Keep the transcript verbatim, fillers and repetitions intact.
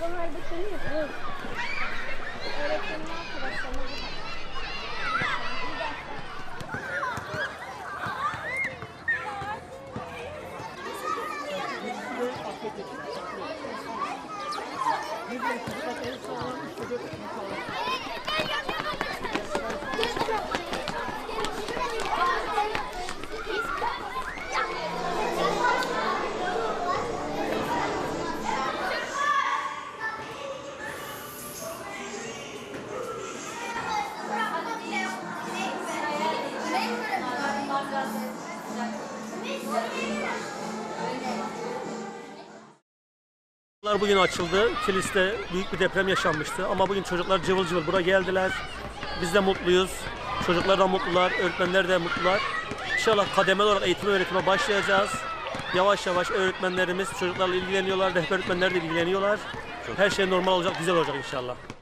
Sonlar bekleniyor. Öğretmenin arkadaşlarına Bugün açıldı. Kilis'te büyük bir deprem yaşanmıştı ama bugün çocuklar cıvıl cıvıl buraya geldiler. Biz de mutluyuz. Çocuklar da mutlular, öğretmenler de mutlular. İnşallah kademeli olarak eğitim öğretime başlayacağız. Yavaş yavaş öğretmenlerimiz çocuklarla ilgileniyorlar, rehber öğretmenler de ilgileniyorlar. Her şey normal olacak, güzel olacak inşallah.